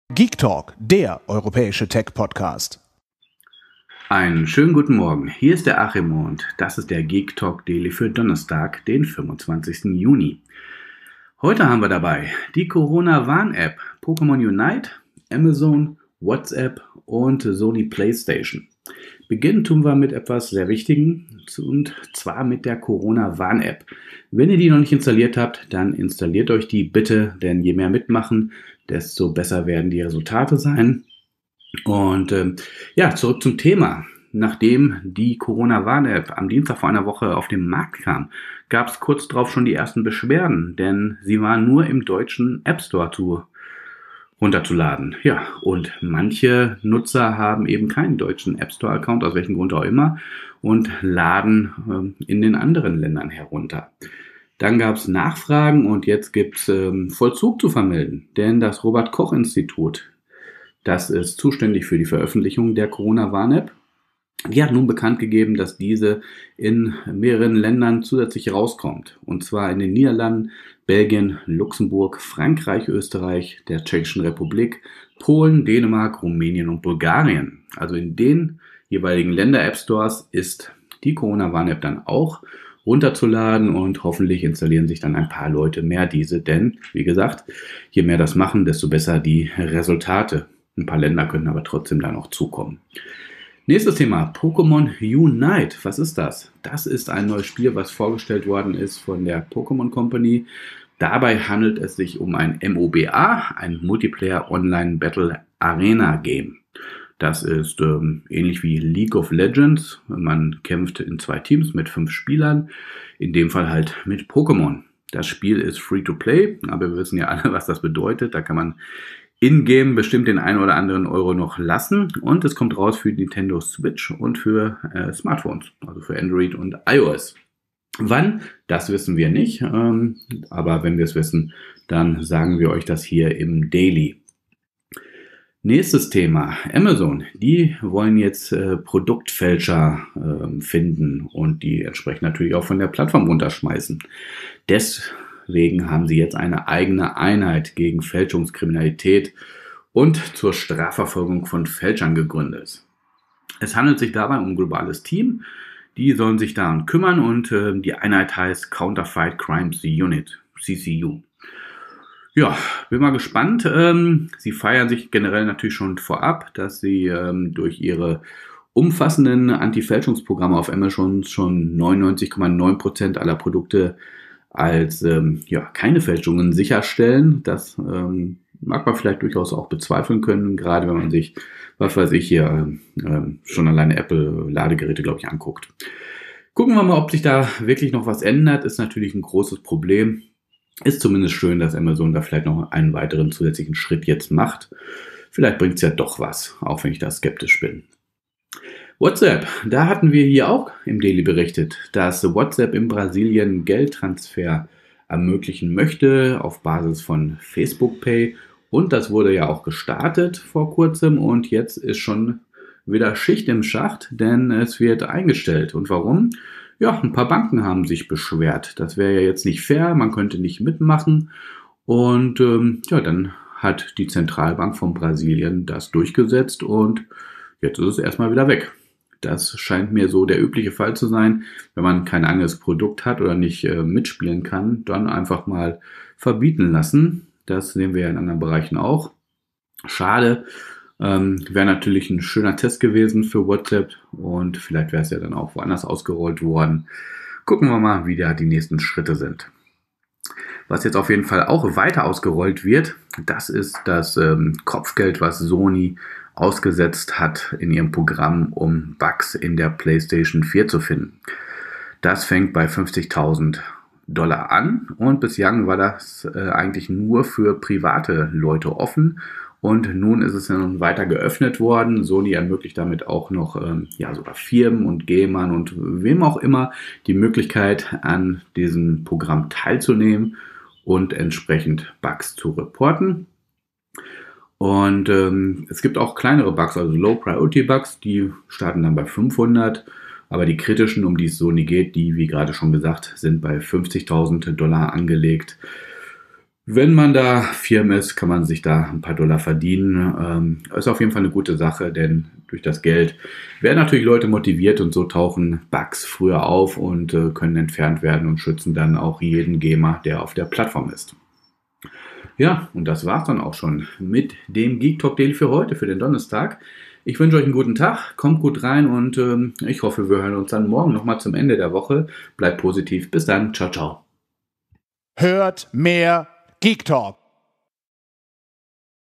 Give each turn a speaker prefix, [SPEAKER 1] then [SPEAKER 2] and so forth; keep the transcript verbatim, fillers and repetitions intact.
[SPEAKER 1] Geek Talk, der europäische Tech-Podcast.
[SPEAKER 2] Einen schönen guten Morgen, hier ist der Achim und das ist der Geek Talk Daily für Donnerstag, den fünfundzwanzigsten Juni. Heute haben wir dabei die Corona-Warn-App, Pokémon Unite, Amazon, WhatsApp und Sony PlayStation. Beginnen tun wir mit etwas sehr Wichtigem, und zwar mit der Corona-Warn-App. Wenn ihr die noch nicht installiert habt, dann installiert euch die bitte, denn je mehr mitmachen, desto besser werden die Resultate sein. Und ähm, ja, zurück zum Thema. Nachdem die Corona-Warn-App am Dienstag vor einer Woche auf den Markt kam, gab es kurz darauf schon die ersten Beschwerden, denn sie war nur im deutschen App Store zu runterzuladen. Ja, und manche Nutzer haben eben keinen deutschen App Store-Account, aus welchem Grund auch immer, und laden äh, in den anderen Ländern herunter. Dann gab es Nachfragen und jetzt gibt es ähm, Vollzug zu vermelden, denn das Robert-Koch-Institut, das ist zuständig für die Veröffentlichung der Corona-Warn-App, die hat nun bekannt gegeben, dass diese in mehreren Ländern zusätzlich rauskommt. Und zwar in den Niederlanden, Belgien, Luxemburg, Frankreich, Österreich, der Tschechischen Republik, Polen, Dänemark, Rumänien und Bulgarien. Also in den jeweiligen Länder-App-Stores ist die Corona-Warn-App dann auch runterzuladen und hoffentlich installieren sich dann ein paar Leute mehr diese. Denn, wie gesagt, je mehr das machen, desto besser die Resultate. Ein paar Länder können aber trotzdem da noch zukommen. Nächstes Thema, Pokémon Unite. Was ist das? Das ist ein neues Spiel, was vorgestellt worden ist von der Pokémon Company. Dabei handelt es sich um ein M O B A, ein Multiplayer Online Battle Arena Game. Das ist ähm, ähnlich wie League of Legends. Man kämpft in zwei Teams mit fünf Spielern, in dem Fall halt mit Pokémon. Das Spiel ist free to play, aber wir wissen ja alle, was das bedeutet. Da kann man in-game bestimmt den einen oder anderen Euro noch lassen und es kommt raus für Nintendo Switch und für äh, Smartphones, also für Android und iOS. Wann? Das wissen wir nicht, ähm, aber wenn wir es wissen, dann sagen wir euch das hier im Daily. Nächstes Thema, Amazon. Die wollen jetzt äh, Produktfälscher äh, finden und die entsprechend natürlich auch von der Plattform runterschmeißen. Des Deswegen haben sie jetzt eine eigene Einheit gegen Fälschungskriminalität und zur Strafverfolgung von Fälschern gegründet. Es handelt sich dabei um ein globales Team. Die sollen sich darum kümmern und äh, die Einheit heißt Counterfeit Crimes Unit, C C U. Ja, bin mal gespannt. Ähm, sie feiern sich generell natürlich schon vorab, dass sie ähm, durch ihre umfassenden Anti-Fälschungsprogramme auf Amazon schon neunundneunzig Komma neun Prozent aller Produkte als ähm, ja, keine Fälschungen sicherstellen. Das ähm, mag man vielleicht durchaus auch bezweifeln können, gerade wenn man sich, was weiß ich hier, äh, schon alleine Apple-Ladegeräte, glaube ich, anguckt. Gucken wir mal, ob sich da wirklich noch was ändert. Ist natürlich ein großes Problem. Ist zumindest schön, dass Amazon da vielleicht noch einen weiteren zusätzlichen Schritt jetzt macht. Vielleicht bringt es ja doch was, auch wenn ich da skeptisch bin. WhatsApp, da hatten wir hier auch im Daily berichtet, dass WhatsApp in Brasilien Geldtransfer ermöglichen möchte auf Basis von Facebook Pay und das wurde ja auch gestartet vor kurzem und jetzt ist schon wieder Schicht im Schacht, denn es wird eingestellt. Und warum? Ja, ein paar Banken haben sich beschwert. Das wäre ja jetzt nicht fair, man könnte nicht mitmachen und ähm, ja, dann hat die Zentralbank von Brasilien das durchgesetzt und jetzt ist es erstmal wieder weg. Das scheint mir so der übliche Fall zu sein. Wenn man kein eigenes Produkt hat oder nicht äh, mitspielen kann, dann einfach mal verbieten lassen. Das sehen wir ja in anderen Bereichen auch. Schade. Ähm, wäre natürlich ein schöner Test gewesen für WhatsApp und vielleicht wäre es ja dann auch woanders ausgerollt worden. Gucken wir mal, wie da die nächsten Schritte sind. Was jetzt auf jeden Fall auch weiter ausgerollt wird, das ist das ähm, Kopfgeld, was Sony ausgesetzt hat in ihrem Programm, um Bugs in der PlayStation vier zu finden. Das fängt bei fünfzigtausend Dollar an und bislang war das äh, eigentlich nur für private Leute offen und nun ist es dann weiter geöffnet worden. Sony ermöglicht damit auch noch ähm, ja, sogar Firmen und Gamern und wem auch immer die Möglichkeit, an diesem Programm teilzunehmen und entsprechend Bugs zu reporten. Und ähm, es gibt auch kleinere Bugs, also Low-Priority-Bugs, die starten dann bei fünfhundert, aber die kritischen, um die es Sony geht, die, wie gerade schon gesagt, sind bei fünfzigtausend Dollar angelegt. Wenn man da firm ist, kann man sich da ein paar Dollar verdienen. Ähm, ist auf jeden Fall eine gute Sache, denn durch das Geld werden natürlich Leute motiviert und so tauchen Bugs früher auf und äh, können entfernt werden und schützen dann auch jeden Gamer, der auf der Plattform ist. Ja, und das war's dann auch schon mit dem Geek Talk Daily für heute, für den Donnerstag. Ich wünsche euch einen guten Tag, kommt gut rein und ähm, ich hoffe, wir hören uns dann morgen nochmal zum Ende der Woche. Bleibt positiv, bis dann, ciao, ciao.
[SPEAKER 1] Hört mehr Geek Talk.